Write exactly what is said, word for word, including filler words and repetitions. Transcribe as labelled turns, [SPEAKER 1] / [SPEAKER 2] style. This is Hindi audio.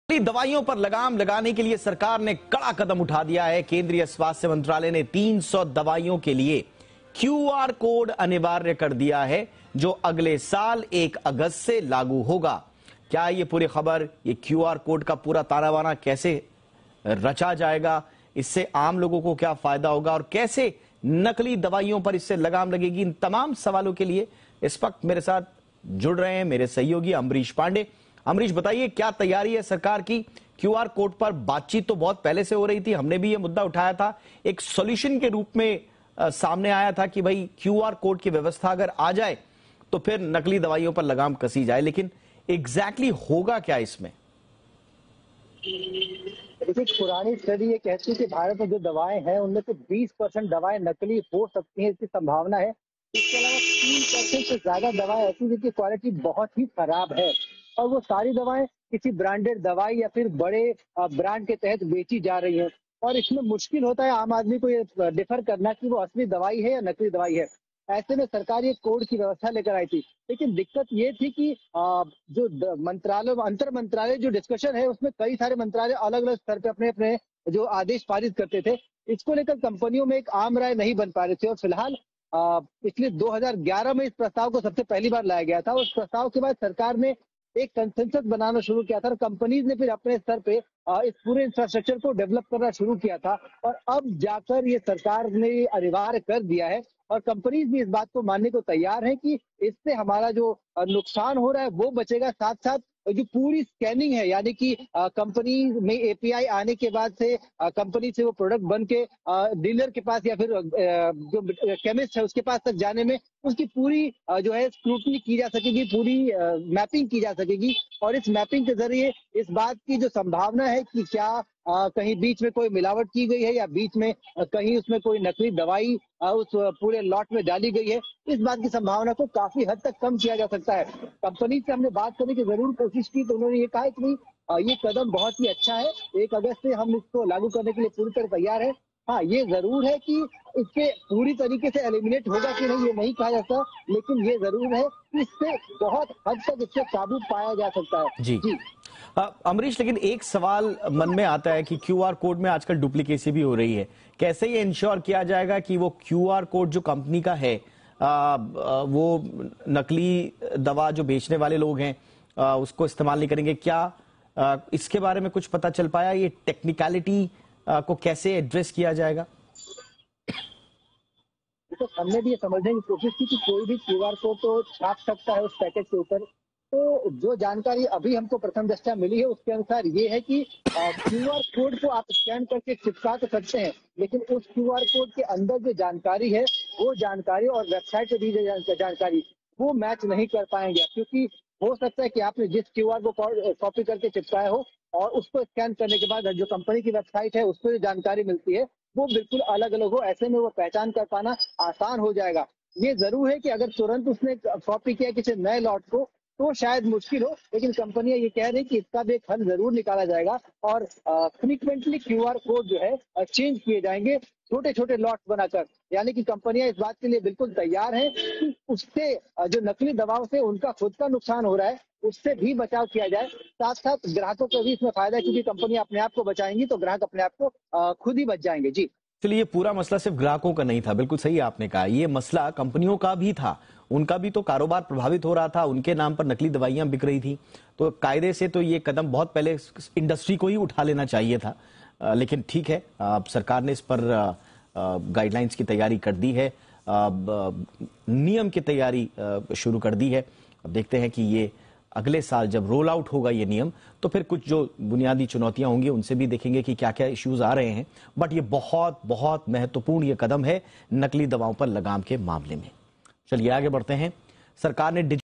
[SPEAKER 1] दवाइयों पर लगाम लगाने के लिए सरकार ने कड़ा कदम उठा दिया है। केंद्रीय स्वास्थ्य मंत्रालय ने तीन सौ दवाइयों के लिए क्यूआर कोड अनिवार्य कर दिया है, जो अगले साल एक अगस्त से लागू होगा। क्या ये पूरी खबर, ये क्यूआर कोड का पूरा ताना बाना कैसे रचा जाएगा, इससे आम लोगों को क्या फायदा होगा और कैसे नकली दवाइयों पर इससे लगाम लगेगी, इन तमाम सवालों के लिए इस वक्त मेरे साथ जुड़ रहे हैं मेरे सहयोगी अमरीश पांडे। अमरीश, बताइए क्या तैयारी है सरकार की? क्यूआर कोड पर बातचीत तो बहुत पहले से हो रही थी, हमने भी ये मुद्दा उठाया था, एक सॉल्यूशन के रूप में आ, सामने आया था कि भाई क्यूआर कोड की व्यवस्था अगर आ जाए तो फिर नकली दवाइयों पर लगाम कसी जाए, लेकिन एग्जैक्टली होगा क्या इसमें?
[SPEAKER 2] देखिए, पुरानी स्टडी ये कहती है कि भारत में जो दवाएं हैं उनमें से बीस परसेंट दवाएं नकली हो सकती हैं, इसकी संभावना है। इसके अलावा तीन परसेंट से ज्यादा दवाएं ऐसी जिनकी क्वालिटी बहुत ही खराब है और वो सारी दवाएं किसी ब्रांडेड दवाई या फिर बड़े ब्रांड के तहत बेची जा रही हैं और इसमें मुश्किल होता है आम आदमी को ये डिफर करना कि वो असली दवाई है या नकली दवाई है। ऐसे में सरकार ये कोड की व्यवस्था लेकर आई थी, लेकिन दिक्कत ये थी कि जो मंत्रालय अंतर मंत्रालय जो डिस्कशन है उसमें कई सारे मंत्रालय अलग अलग स्तर पे अपने अपने जो आदेश पारित करते थे, इसको लेकर कंपनियों में एक आम राय नहीं बन पा रही थी और फिलहाल पिछले दो हज़ार ग्यारह में इस प्रस्ताव को सबसे पहली बार लाया गया था। उस प्रस्ताव के बाद सरकार ने एक कंसेंसस बनाना शुरू किया था और कंपनीज ने फिर अपने स्तर पे इस पूरे इंफ्रास्ट्रक्चर को डेवलप करना शुरू किया था और अब जाकर ये सरकार ने अनिवार्य कर दिया है और कंपनीज भी इस बात को मानने को तैयार है कि इससे हमारा जो नुकसान हो रहा है वो बचेगा, साथ साथ जो पूरी स्कैनिंग है, यानी कि कंपनी में एपीआई आने के बाद से कंपनी से वो प्रोडक्ट बन के डीलर के पास या फिर जो केमिस्ट है उसके पास तक जाने में उसकी पूरी जो है स्क्रूटनी की जा सकेगी, पूरी मैपिंग की जा सकेगी और इस मैपिंग के जरिए इस बात की जो संभावना है कि क्या आ, कहीं बीच में कोई मिलावट की गई है या बीच में कहीं उसमें कोई नकली दवाई आ, उस पूरे लॉट में डाली गई है, इस बात की संभावना को काफी हद तक कम किया जा सकता है। कंपनी से हमने बात करने की जरूर कोशिश की तो उन्होंने ये कहा कि नहीं, ये कदम बहुत ही अच्छा है, एक अगस्त से हम इसको लागू करने के लिए पूरी तरह तैयार है। हाँ, ये जरूर है कि इसके पूरी तरीके से एलिमिनेट होगा कि नहीं ये नहीं कहा जाता, लेकिन ये जरूर है कि इससे बहुत हद तक इससे काबू पाया जा सकता है।
[SPEAKER 1] जी, जी। अमरीश, लेकिन एक सवाल मन में आता है कि क्यूआर कोड में आजकल डुप्लीकेसी भी हो रही है, कैसे ये इंश्योर किया जाएगा कि वो क्यूआर कोड जो कंपनी का है आ, वो नकली दवा जो बेचने वाले लोग हैं आ, उसको इस्तेमाल नहीं करेंगे? क्या आ, इसके बारे में कुछ पता चल पाया? ये टेक्निकलिटी को कैसे एड्रेस किया जाएगा?
[SPEAKER 2] तो हमने भी ये समझने की कोशिश की कि कोई भी क्यूआर कोड तो छाप सकता है उस पैकेज के ऊपर। तो जो जानकारी अभी हमको प्रथम दृष्टया मिली है उसके अनुसार ये है कि क्यूआर कोड को आप स्कैन करके चिपका तो सकते हैं, लेकिन उस क्यूआर कोड के अंदर जो जानकारी है वो जानकारी और वेबसाइट पे दी गई जानकारी वो मैच नहीं कर पाएंगे, क्योंकि हो सकता है कि आपने जिस क्यूआर को कॉपी करके चिपकाया हो और उसको स्कैन करने के बाद जो कंपनी की वेबसाइट है उस पर जो जानकारी मिलती है वो बिल्कुल अलग अलग हो। ऐसे में वो पहचान कर पाना आसान हो जाएगा। ये जरूर है कि अगर तुरंत उसने कॉपी किया किसी नए लॉट को तो शायद मुश्किल हो, लेकिन कंपनियां ये कह रही कि इसका भी एक हल जरूर निकाला जाएगा और फ्रीक्वेंटली क्यूआर कोड जो है चेंज किए जाएंगे छोटे छोटे लॉट बनाकर, यानी कि कंपनियां इस बात के लिए बिल्कुल तैयार हैं कि उससे जो नकली दवाओं से उनका खुद का नुकसान हो रहा है उससे भी बचाव किया जाए, साथ साथ ग्राहकों को भी इसमें फायदा है क्योंकि कंपनियां अपने आप को बचाएंगी तो ग्राहक अपने आप को खुद ही बच जाएंगे। जी,
[SPEAKER 1] चलिए, पूरा मसला सिर्फ ग्राहकों का नहीं था, बिल्कुल सही आपने कहा, ये मसला कंपनियों का भी था, उनका भी तो कारोबार प्रभावित हो रहा था, उनके नाम पर नकली दवाइयां बिक रही थी। तो कायदे से तो ये कदम बहुत पहले इंडस्ट्री को ही उठा लेना चाहिए था, आ, लेकिन ठीक है, अब सरकार ने इस पर गाइडलाइंस की तैयारी कर दी है, आ, नियम की तैयारी शुरू कर दी है। अब देखते हैं कि ये अगले साल जब रोल आउट होगा ये नियम तो फिर कुछ जो बुनियादी चुनौतियां होंगी उनसे भी देखेंगे कि क्या क्या इश्यूज आ रहे हैं, बट ये बहुत बहुत महत्वपूर्ण ये कदम है नकली दवाओं पर लगाम के मामले में। चलिए आगे बढ़ते हैं। सरकार ने